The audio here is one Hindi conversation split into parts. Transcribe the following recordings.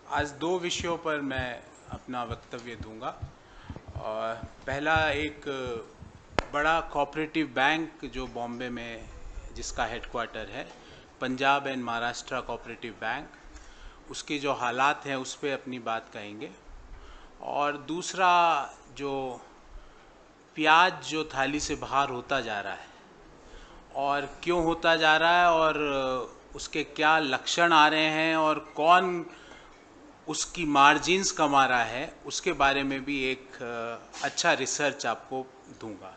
आज दो विषयों पर मैं अपना वक्तव्य दूंगा। पहला, एक बड़ा कोऑपरेटिव बैंक जो बॉम्बे में जिसका हेडक्वार्टर है, Punjab and Maharashtra cooperative bank, उसके जो हालात हैं उस पर अपनी बात कहेंगे। और दूसरा, जो प्याज जो थाली से बाहर होता जा रहा है और क्यों होता जा रहा है और उसके क्या लक्षण आ रहे हैं और कौन उसकी मार्जिन्स कमा रहा है, उसके बारे में भी एक अच्छा रिसर्च आपको दूंगा।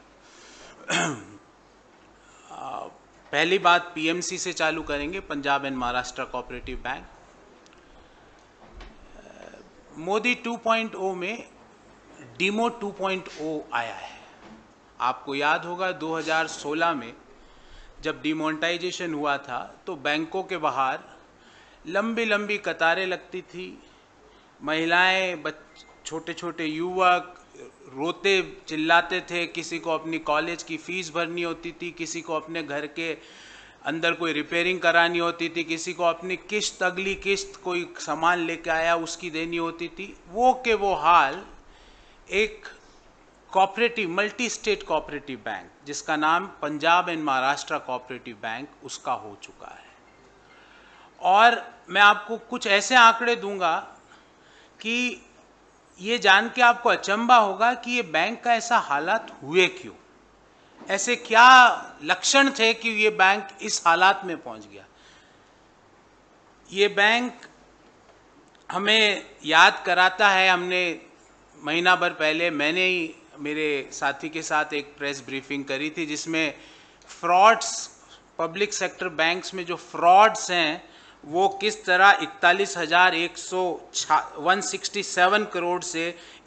पहली बात पीएमसी से चालू करेंगे, Punjab and Maharashtra cooperative bank. Modi 2.0 में डीमो 2.0 आया है। आपको याद होगा 2016 में जब डिमोनेटाइजेशन हुआ था तो बैंकों के बाहर लंबी लंबी कतारें लगती थी। महिलाएं, छोटे छोटे युवक रोते चिल्लाते थे। किसी को अपनी कॉलेज की फीस भरनी होती थी, किसी को अपने घर के अंदर कोई रिपेयरिंग करानी होती थी, किसी को अपनी किस्त, अगली किस्त कोई सामान लेके आया उसकी देनी होती थी। वो हाल एक cooperative, multi state cooperative bank जिसका नाम Punjab and Maharashtra cooperative bank, उसका हो चुका है। और मैं आपको कुछ ऐसे आंकड़े दूंगा कि ये जान के आपको अचंभा होगा कि ये बैंक का ऐसा हालात हुए क्यों, ऐसे क्या लक्षण थे कि ये बैंक इस हालात में पहुंच गया। ये बैंक हमें याद कराता है, हमने महीना भर पहले मैंने ही मेरे साथी के साथ एक प्रेस ब्रीफिंग करी थी जिसमें फ्रॉड्स, पब्लिक सेक्टर बैंक्स में जो फ्रॉड्स हैं वो किस तरह 41,167 करोड़ से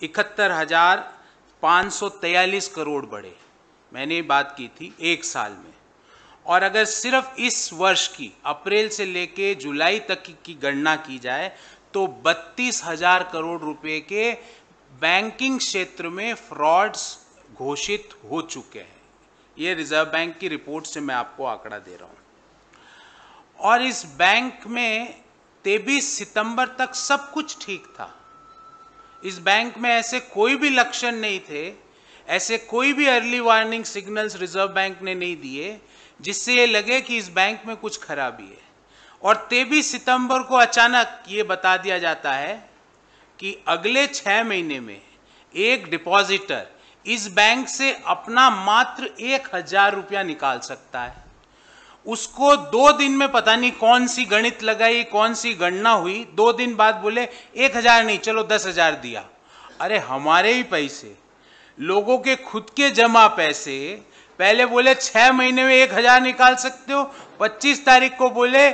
71,543 करोड़ बढ़े। मैंने बात की थी एक साल में। और अगर सिर्फ इस वर्ष की अप्रैल से लेके जुलाई तक की गणना की जाए तो 32,000 करोड़ रुपए के बैंकिंग क्षेत्र में फ्रॉड्स घोषित हो चुके हैं। ये रिजर्व बैंक की रिपोर्ट से मैं आपको आंकड़ा दे रहा हूं। और इस बैंक में 23 सितंबर तक सब कुछ ठीक था। इस बैंक में ऐसे कोई भी लक्षण नहीं थे, ऐसे कोई भी early warning signals reserve bank ने नहीं दिए जिससे ये लगे कि इस बैंक में कुछ खराबी है। और 23 सितंबर को अचानक ये बता दिया जाता है कि अगले 6 महीने में एक डिपॉजिटर इस बैंक से अपना मात्र 1,000 रुपया निकाल सकता है। उसको 2 दिन में पता नहीं कौन सी गणित लगाई, कौन सी गणना हुई, 2 दिन बाद बोले 1,000 नहीं, चलो 10,000 दिया। अरे हमारे ही पैसे, लोगों के खुद के जमा पैसे, पहले बोले 6 महीने में 1,000 निकाल सकते हो, 25 तारीख को बोले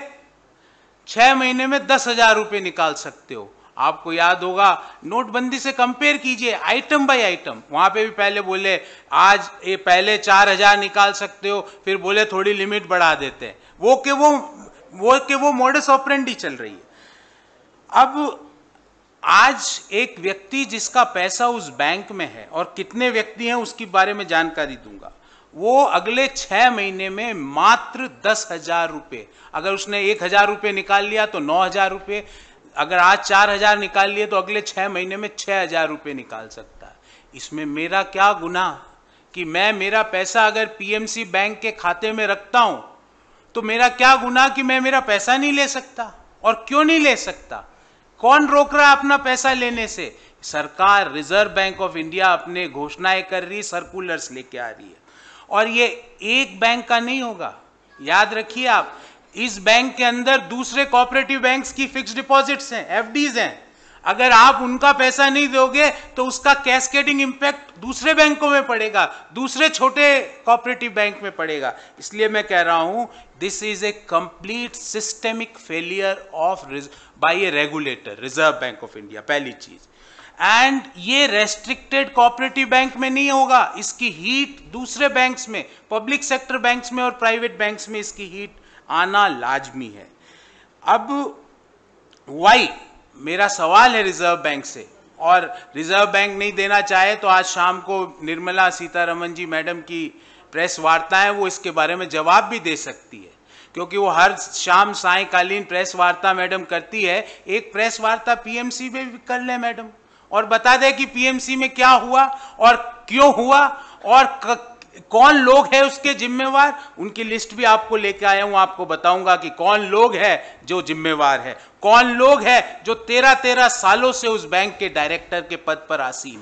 6 महीने में 10,000 रुपये निकाल सकते हो। आपको याद होगा, नोटबंदी से कंपेयर कीजिए आइटम बाय आइटम। वहां पे भी पहले बोले आज ये पहले 4,000 निकाल सकते हो, फिर बोले थोड़ी लिमिट बढ़ा देते हैं। वो मोडस ऑपरेंडी चल रही है। अब आज एक व्यक्ति जिसका पैसा उस बैंक में है और कितने व्यक्ति हैं उसके बारे में जानकारी दूंगा। वो अगले 6 महीने में मात्र 10,000 रुपये, अगर उसने 1,000 रुपये निकाल लिया तो 9,000 रुपये, अगर आज 4,000 निकाल लिए तो अगले 6 महीने में 6,000 रुपये निकाल सकता है। इसमें मेरा क्या गुनाह कि मैं मेरा पैसा अगर पीएमसी बैंक के खाते में रखता हूं तो मेरा क्या गुनाह कि मैं मेरा पैसा नहीं ले सकता। और क्यों नहीं ले सकता, कौन रोक रहा है अपना पैसा लेने से? सरकार, रिजर्व बैंक ऑफ इंडिया अपने घोषणाएं कर रही, सर्कुलर्स लेके आ रही है। और ये एक बैंक का नहीं होगा, याद रखिए आप, इस बैंक के अंदर दूसरे कोऑपरेटिव बैंक्स की फिक्स्ड डिपॉजिट्स हैं, एफडीज हैं। अगर आप उनका पैसा नहीं दोगे तो उसका कैस्केडिंग इंपैक्ट दूसरे बैंकों में पड़ेगा, दूसरे छोटे कोऑपरेटिव बैंक में पड़ेगा। इसलिए मैं कह रहा हूं, this is a complete systemic failure of by a regulator, reserve bank of India, पहली चीज। एंड ये रेस्ट्रिक्टेड कोऑपरेटिव बैंक में नहीं होगा, इसकी हीट दूसरे बैंक्स में, पब्लिक सेक्टर बैंक्स में और प्राइवेट बैंक्स में इसकी हीट आना लाजमी है। अब वाई, मेरा सवाल है रिजर्व बैंक से, और रिजर्व बैंक नहीं देना चाहे तो आज शाम को निर्मला सीतारमण जी मैडम की प्रेस वार्ता है, वो इसके बारे में जवाब भी दे सकती है क्योंकि वो हर शाम सायकालीन प्रेस वार्ता मैडम करती है। एक प्रेस वार्ता पीएमसी में भी कर ले मैडम, और बता दे कि पीएमसी में क्या हुआ और क्यों हुआ और कौन लोग हैं उसके जिम्मेवार। उनकी लिस्ट भी आपको लेके आया हूं, आपको बताऊंगा कि कौन लोग हैं जो जिम्मेवार है, कौन लोग हैं जो 13-13 सालों से उस बैंक के डायरेक्टर के पद पर आसीन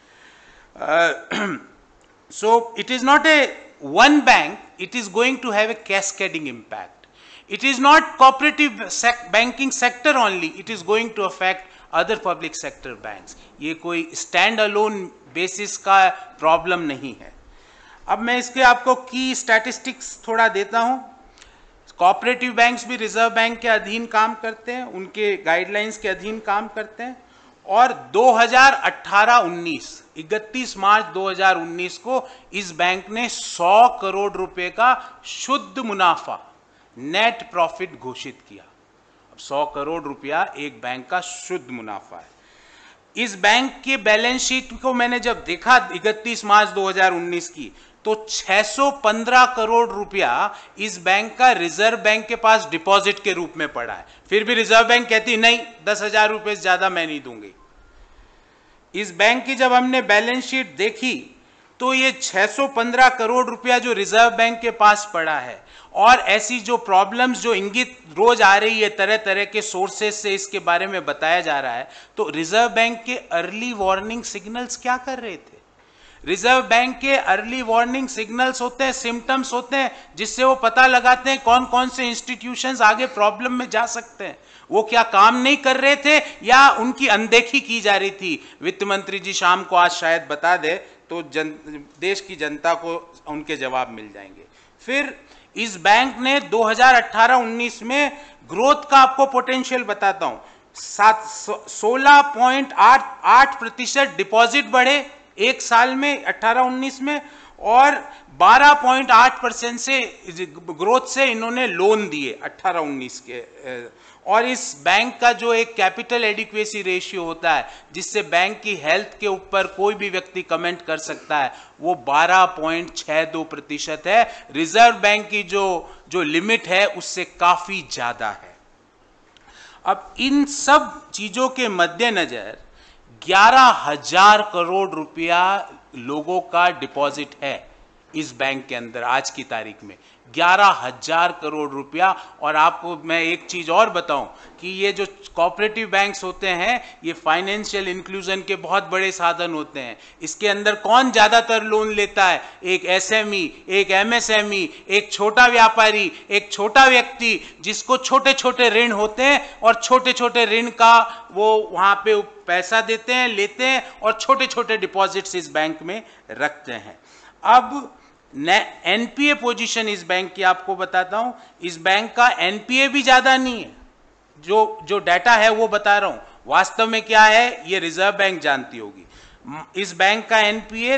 है। So it is not a one bank, it is going to have a cascading impact. It is not cooperative banking sector only, it is going to affect other public sector banks. ये कोई स्टैंड अलोन बेसिस का प्रॉब्लम नहीं है. अब मैं इसके आपको की स्टैटिस्टिक्स थोड़ा देता हूं. कोऑपरेटिव बैंक्स भी रिजर्व बैंक के अधीन काम करते हैं, उनके गाइडलाइंस के अधीन काम करते हैं. और 2018-19 31 मार्च 2019 को इस बैंक ने 100 करोड़ रुपए का शुद्ध मुनाफा, नेट प्रॉफिट घोषित किया. अब 100 करोड़ रुपया एक बैंक का शुद्ध मुनाफा है. इस बैंक के बैलेंस शीट को मैंने जब देखा 31 मार्च 2019 की, तो 615 करोड़ रुपया इस बैंक का रिजर्व बैंक के पास डिपॉजिट के रूप में पड़ा है. फिर भी रिजर्व बैंक कहती नहीं, 10,000 रुपए से ज्यादा मैं नहीं दूंगी. इस बैंक की जब हमने बैलेंस शीट देखी तो ये 615 करोड़ रुपया जो रिजर्व बैंक के पास पड़ा है, और ऐसी जो प्रॉब्लम्स जो इंगित रोज आ रही है, तरह तरह के सोर्सेस से इसके बारे में बताया जा रहा है, तो रिजर्व बैंक के अर्ली वार्निंग सिग्नल्स क्या कर रहे थे? रिजर्व बैंक के अर्ली वार्निंग सिग्नल्स होते हैं, सिम्टम्स होते हैं, जिससे वो पता लगाते हैं कौन कौन से इंस्टीट्यूशंस आगे प्रॉब्लम में जा सकते हैं. वो क्या काम नहीं कर रहे थे या उनकी अनदेखी की जा रही थी? वित्त मंत्री जी शाम को आज शायद बता दे तो देश की जनता को उनके जवाब मिल जाएंगे. फिर इस बैंक ने 2018-19 में ग्रोथ का आपको पोटेंशियल बताता हूं. 16.88% डिपॉजिट बढ़े एक साल में 18-19 में, और 12.8% से ग्रोथ से इन्होंने लोन दिए 18-19 के. और इस बैंक का जो एक कैपिटल एडिक्वेसी रेशियो होता है, जिससे बैंक की हेल्थ के ऊपर कोई भी व्यक्ति कमेंट कर सकता है, वो 12.62% है. रिजर्व बैंक की जो लिमिट है उससे काफी ज्यादा है. अब इन सब चीजों के मद्देनजर 11,000 करोड़ रुपया लोगों का डिपॉजिट है इस बैंक के अंदर आज की तारीख में. 11,000 करोड़ रुपया. और आपको मैं एक चीज और बताऊं कि ये जो कोऑपरेटिव बैंक्स होते हैं, ये फाइनेंशियल इंक्लूजन के बहुत बड़े साधन होते हैं. इसके अंदर कौन ज्यादातर लोन लेता है? एक एसएमई, एक एमएसएमई, एक छोटा व्यापारी, एक छोटा व्यक्ति, जिसको छोटे छोटे ऋण होते हैं, और छोटे छोटे ऋण का वो वहां पे पैसा देते हैं, लेते हैं, और छोटे छोटे डिपॉजिट्स इस बैंक में रखते हैं. अब एनपीए पोजीशन इस बैंक की आपको बताता हूं. इस बैंक का एनपीए भी ज्यादा नहीं है. जो डाटा है वो बता रहा हूं, वास्तव में क्या है ये रिजर्व बैंक जानती होगी. इस बैंक का एनपीए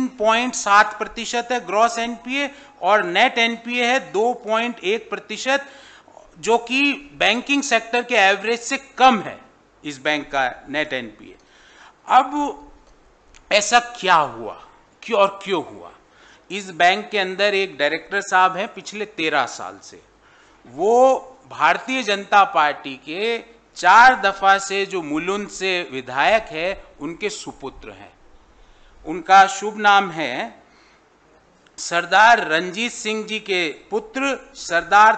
3.7% है ग्रॉस एनपीए, और नेट एनपीए है 2.1%, जो कि बैंकिंग सेक्टर के एवरेज से कम है इस बैंक का नेट एनपीए. अब ऐसा क्या हुआ, क्यों और क्यों हुआ? इस बैंक के अंदर एक डायरेक्टर साहब हैं पिछले 13 साल से. वो भारतीय जनता पार्टी के 4 दफा से जो मुलुंड से विधायक है, उनके सुपुत्र हैं. उनका शुभ नाम है सरदार रणजीत सिंह जी के पुत्र, सरदार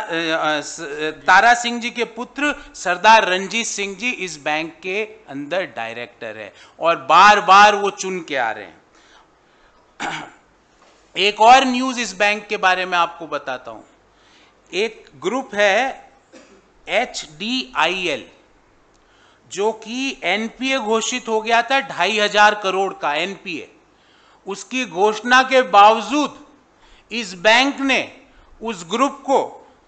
तारा सिंह जी के पुत्र सरदार रणजीत सिंह जी इस बैंक के अंदर डायरेक्टर है, और बार बार वो चुन के आ रहे हैं. एक और न्यूज इस बैंक के बारे में आपको बताता हूं. एक ग्रुप है HDIL, जो कि एनपीए घोषित हो गया था 2,500 करोड़ का एनपीए. उसकी घोषणा के बावजूद इस बैंक ने उस ग्रुप को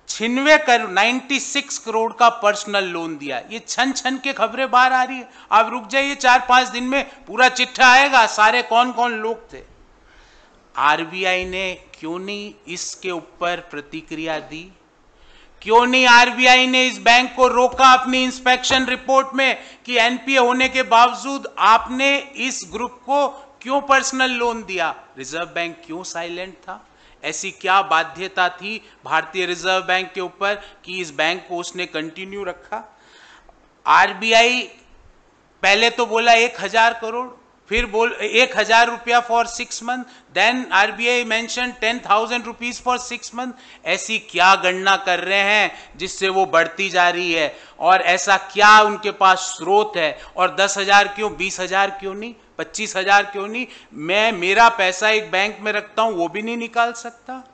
96 करोड़ का पर्सनल लोन दिया. ये छन छन के खबरें बाहर आ रही है. आप रुक जाइए, 4-5 दिन में पूरा चिट्ठा आएगा, सारे कौन कौन लोग थे. आरबीआई ने क्यों नहीं इसके ऊपर प्रतिक्रिया दी? क्यों नहीं आरबीआई ने इस बैंक को रोका अपनी इंस्पेक्शन रिपोर्ट में कि एनपीए होने के बावजूद आपने इस ग्रुप को क्यों पर्सनल लोन दिया? रिजर्व बैंक क्यों साइलेंट था? ऐसी क्या बाध्यता थी भारतीय रिजर्व बैंक के ऊपर कि इस बैंक को उसने कंटिन्यू रखा? आरबीआई पहले तो बोला 1000 करोड़, फिर बोल 1000 रुपया for 6 month, then RBI mention 10,000 rupees for 6 month. ऐसी क्या गणना कर रहे हैं जिससे वो बढ़ती जा रही है? और ऐसा क्या उनके पास स्रोत है? और 10,000 क्यों, 20,000 क्यों नहीं, 25,000 क्यों नहीं? मैं मेरा पैसा एक बैंक में रखता हूं, वो भी नहीं निकाल सकता?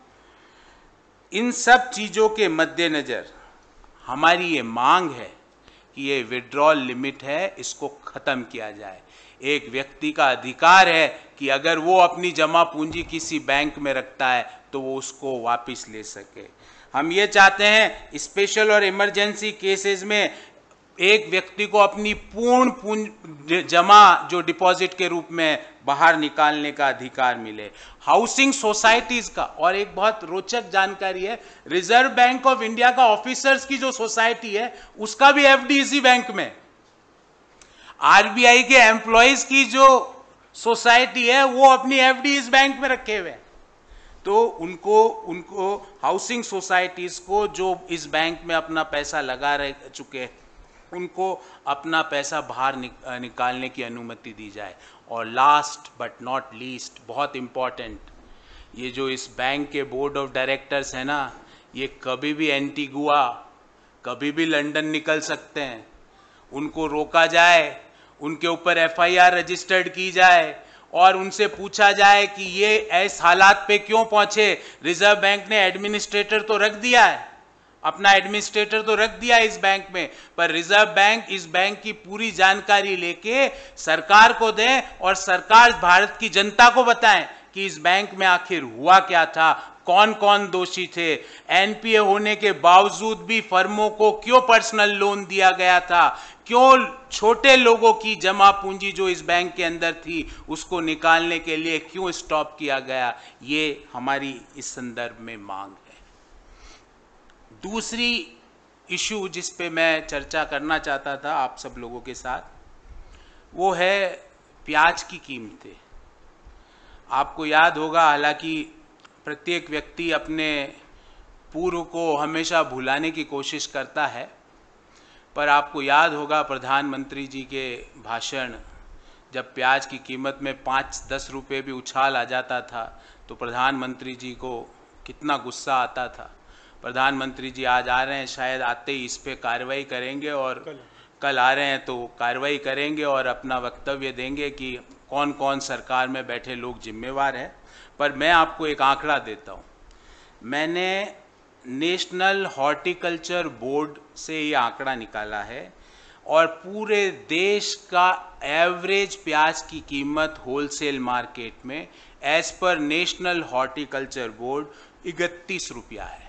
इन सब चीजों के मद्देनजर हमारी ये मांग है कि ये विड्रॉल लिमिट है, इसको खत्म किया जाए। एक व्यक्ति का अधिकार है कि अगर वो अपनी जमा पूंजी किसी बैंक में रखता है तो वो उसको वापस ले सके। हम ये चाहते हैं स्पेशल और इमरजेंसी केसेस में एक व्यक्ति को अपनी पूर्ण जमा जो डिपॉजिट के रूप में बाहर निकालने का अधिकार मिले। हाउसिंग सोसाइटीज का, और एक बहुत रोचक जानकारी है, रिजर्व बैंक ऑफ इंडिया का ऑफिसर्स की जो सोसाइटी है उसका भी एफडी इसी बैंक में। आरबीआई के एम्प्लॉयज की जो सोसाइटी है वो अपनी एफडी इस बैंक में रखे हुए हैं। तो उनको हाउसिंग सोसाइटीज को जो इस बैंक में अपना पैसा लगा रह चुके हैं उनको अपना पैसा बाहर निकालने की अनुमति दी जाए। और लास्ट बट नॉट लीस्ट, बहुत इंपॉर्टेंट, ये जो इस बैंक के बोर्ड ऑफ डायरेक्टर्स है ना, ये कभी भी एंटीगुआ, कभी भी लंदन निकल सकते हैं। उनको रोका जाए, उनके ऊपर एफआईआर रजिस्टर्ड की जाए और उनसे पूछा जाए कि ये ऐसे हालात पे क्यों पहुंचे। रिजर्व बैंक ने एडमिनिस्ट्रेटर तो रख दिया है, अपना एडमिनिस्ट्रेटर तो रख दिया इस बैंक में, पर रिजर्व बैंक इस बैंक की पूरी जानकारी लेके सरकार को दे और सरकार भारत की जनता को बताएं कि इस बैंक में आखिर हुआ क्या था, कौन कौन दोषी थे, एनपीए होने के बावजूद भी फर्मों को क्यों पर्सनल लोन दिया गया था, क्यों छोटे लोगों की जमा पूंजी जो इस बैंक के अंदर थी उसको निकालने के लिए क्यों स्टॉप किया गया। ये हमारी इस संदर्भ में मांग है। दूसरी इशू जिस पे मैं चर्चा करना चाहता था आप सब लोगों के साथ, वो है प्याज की कीमतें। आपको याद होगा, हालांकि प्रत्येक व्यक्ति अपने पूर्व को हमेशा भुलाने की कोशिश करता है, पर आपको याद होगा प्रधानमंत्री जी के भाषण, जब प्याज की कीमत में 5-10 रुपये भी उछाल आ जाता था तो प्रधानमंत्री जी को कितना गुस्सा आता था। प्रधानमंत्री जी आज आ रहे हैं, शायद आते ही इस पे कार्रवाई करेंगे और कल आ रहे हैं तो कार्रवाई करेंगे और अपना वक्तव्य देंगे कि कौन कौन सरकार में बैठे लोग जिम्मेवार हैं। पर मैं आपको एक आंकड़ा देता हूँ। मैंने नेशनल हॉर्टिकल्चर बोर्ड से ये आंकड़ा निकाला है और पूरे देश का एवरेज प्याज की कीमत होलसेल मार्केट में as per national horticulture board 31 रुपया है।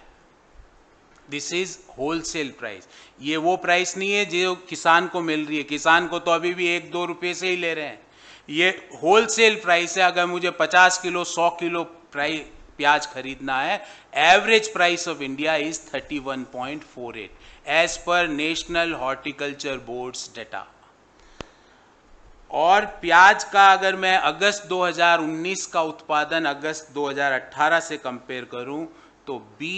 This is wholesale price. ये वो प्राइस नहीं है जो किसान को मिल रही है, किसान को तो अभी भी 1-2 रुपये से ही ले रहे हैं। ये होलसेल प्राइस है। अगर मुझे 50 किलो 100 किलो प्याज खरीदना है, average price of India is 31.48 as per national horticulture boards data. और प्याज का अगर मैं अगस्त 2019 का उत्पादन अगस्त 2018 से कंपेयर करूं तो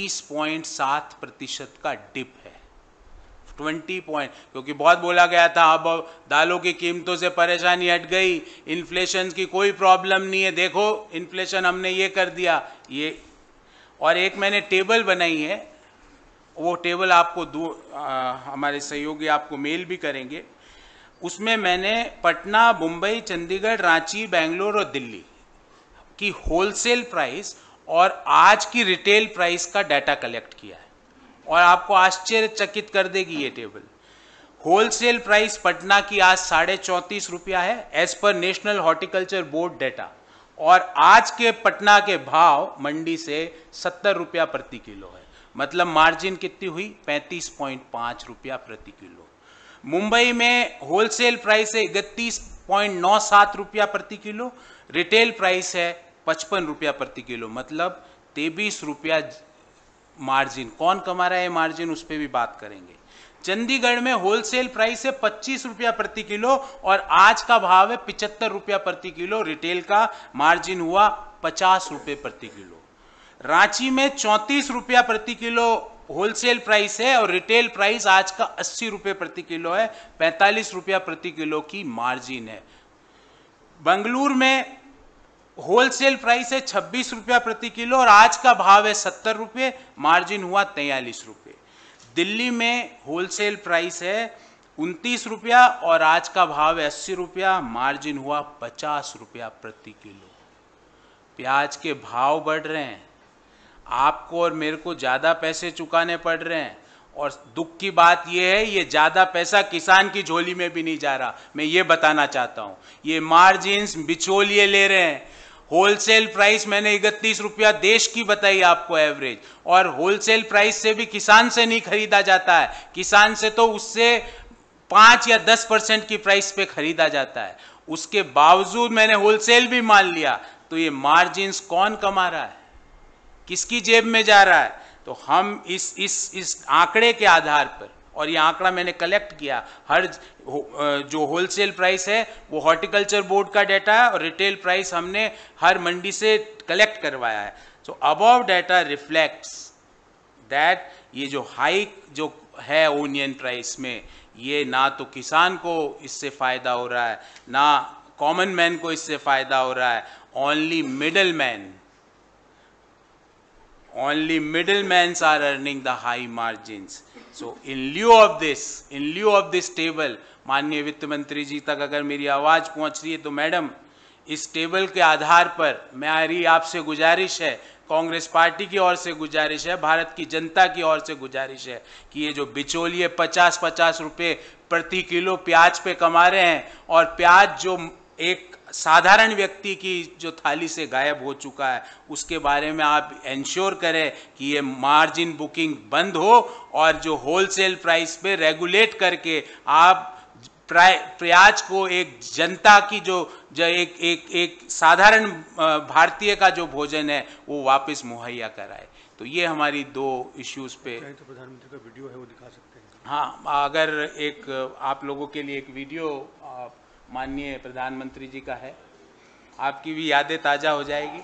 20.7% का डिप है। 20 पॉइंट, क्योंकि बहुत बोला गया था अब दालों की कीमतों से परेशानी हट गई, इन्फ्लेशन की कोई प्रॉब्लम नहीं है, देखो इन्फ्लेशन हमने ये कर दिया ये। और एक मैंने टेबल बनाई है, वो टेबल आपको हमारे सहयोगी आपको मेल भी करेंगे। उसमें मैंने पटना, मुंबई, चंडीगढ़, रांची, बेंगलोर और दिल्ली की होलसेल प्राइस और आज की रिटेल प्राइस का डाटा कलेक्ट किया है और आपको आश्चर्यचकित कर देगी ये टेबल। होलसेल प्राइस पटना की आज 34.5 रुपया है as per national horticulture board data, और आज के पटना के भाव मंडी से 70 रुपया प्रति किलो है। मतलब मार्जिन कितनी हुई? 35.5 रुपया प्रति किलो। मुंबई में होलसेल प्राइस है 31.97 रुपया प्रति किलो, रिटेल प्राइस है 55 रुपया प्रति किलो, मतलब 23 रुपया मार्जिन। कौन कमा रहा है मार्जिन, उस पर भी बात करेंगे। चंडीगढ़ में होलसेल प्राइस है 25 रुपया प्रति किलो और आज का भाव है 75 रुपया प्रति किलो, रिटेल का मार्जिन हुआ 50 रुपये प्रति किलो। रांची में 34 रुपया प्रति किलो होलसेल प्राइस है और रिटेल प्राइस आज का 80 रुपये प्रति किलो है, 45 रुपया प्रति किलो की मार्जिन है। बेंगलुरु में होलसेल प्राइस है 26 रुपया प्रति किलो और आज का भाव है 70 रुपये, मार्जिन हुआ 43 रुपये। दिल्ली में होलसेल प्राइस है 29 रुपया और आज का भाव है 80 रुपया, मार्जिन हुआ 50 रुपया प्रति किलो। प्याज के भाव बढ़ रहे हैं, आपको और मेरे को ज़्यादा पैसे चुकाने पड़ रहे हैं और दुख की बात यह है ये ज़्यादा पैसा किसान की झोली में भी नहीं जा रहा। मैं ये बताना चाहता हूँ, ये मार्जिन्स बिचौलिए ले रहे हैं। होलसेल प्राइस मैंने 31 रुपया देश की बताई आपको एवरेज, और होलसेल प्राइस से भी किसान से नहीं खरीदा जाता है, किसान से तो उससे 5 या 10% की प्राइस पे खरीदा जाता है। उसके बावजूद मैंने होलसेल भी मान लिया, तो ये मार्जिन्स कौन कमा रहा है, किसकी जेब में जा रहा है? तो हम इस आंकड़े के आधार पर, और ये आंकड़ा मैंने कलेक्ट किया, हर जो होलसेल प्राइस है वो हॉर्टिकल्चर बोर्ड का डाटा है और रिटेल प्राइस हमने हर मंडी से कलेक्ट करवाया है। So above data reflects that ये जो हाइक जो है ओनियन प्राइस में, ये ना तो किसान को इससे फायदा हो रहा है, ना कॉमन मैन को इससे फायदा हो रहा है। Only middlemen are earning the high margins. So in lieu of this table, माननीय वित्त मंत्री जी तक अगर मेरी आवाज पहुंच रही है तो मैडम, इस टेबल के आधार पर मेरी आपसे गुजारिश है, कांग्रेस पार्टी की ओर से गुजारिश है, भारत की जनता की ओर से गुजारिश है कि ये जो बिचौलिए 50-50 रुपए प्रति किलो प्याज पे कमा रहे हैं, और प्याज जो एक साधारण व्यक्ति की जो थाली से गायब हो चुका है, उसके बारे में आप इंश्योर करें कि ये मार्जिन बुकिंग बंद हो और जो होलसेल प्राइस पे रेगुलेट करके आप प्याज को एक जनता की जो एक साधारण भारतीय का जो भोजन है वो वापस मुहैया कराए। तो ये हमारी दो इश्यूज पे। तो प्रधानमंत्री का वीडियो है वो दिखा सकते हैं। हाँ, अगर एक आप लोगों के लिए एक वीडियो माननीय प्रधानमंत्री जी का है, आपकी भी यादें ताजा हो जाएगी।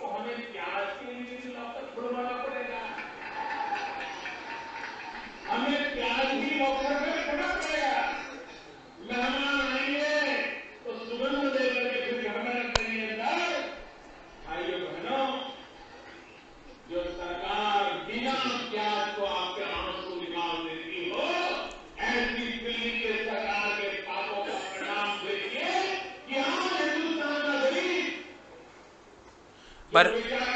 पर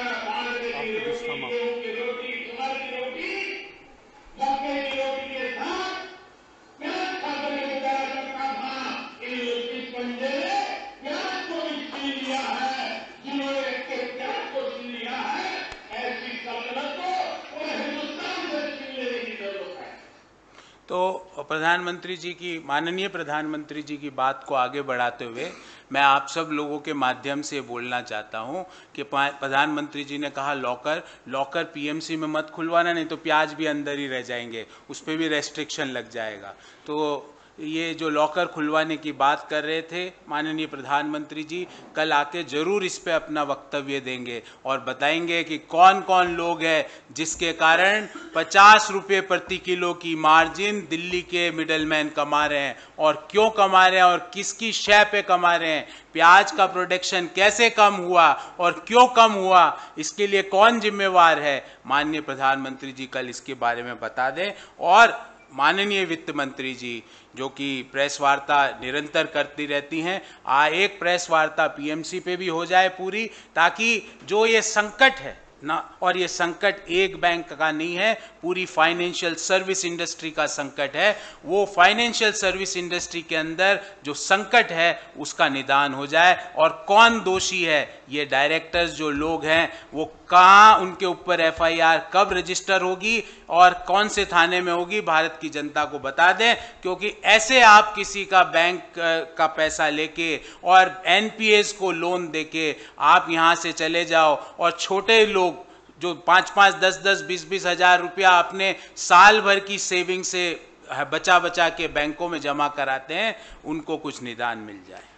तो प्रधानमंत्री जी की, माननीय प्रधानमंत्री जी की बात को आगे बढ़ाते हुए मैं आप सब लोगों के माध्यम से बोलना चाहता हूं कि प्रधानमंत्री जी ने कहा लॉकर पीएमसी में मत खुलवाना, नहीं तो प्याज भी अंदर ही रह जाएंगे, उस पर भी रेस्ट्रिक्शन लग जाएगा। तो ये जो लॉकर खुलवाने की बात कर रहे थे माननीय प्रधानमंत्री जी, कल आके जरूर इस पे अपना वक्तव्य देंगे और बताएंगे कि कौन कौन लोग हैं जिसके कारण 50 रुपये प्रति किलो की मार्जिन दिल्ली के मिडलमैन कमा रहे हैं, और क्यों कमा रहे हैं और किसकी शय पे कमा रहे हैं, प्याज का प्रोडक्शन कैसे कम हुआ और क्यों कम हुआ, इसके लिए कौन जिम्मेवार है। माननीय प्रधानमंत्री जी कल इसके बारे में बता दें। और माननीय वित्त मंत्री जी जो कि प्रेस वार्ता निरंतर करती रहती हैं, एक प्रेस वार्ता पीएमसी पे भी हो जाए पूरी, ताकि जो ये संकट है ना, और ये संकट एक बैंक का नहीं है, पूरी फाइनेंशियल सर्विस इंडस्ट्री का संकट है, वो फाइनेंशियल सर्विस इंडस्ट्री के अंदर जो संकट है उसका निदान हो जाए, और कौन दोषी है, ये डायरेक्टर्स जो लोग हैं वो कहाँ, उनके ऊपर एफआईआर कब रजिस्टर होगी और कौन से थाने में होगी, भारत की जनता को बता दें। क्योंकि ऐसे आप किसी का बैंक का पैसा लेके और एनपीएस को लोन देके आप यहाँ से चले जाओ, और छोटे लोग जो 5-5, 10-10, 20-20 हजार रुपया अपने साल भर की सेविंग से बचा के बैंकों में जमा कराते हैं, उनको कुछ निदान मिल जाए।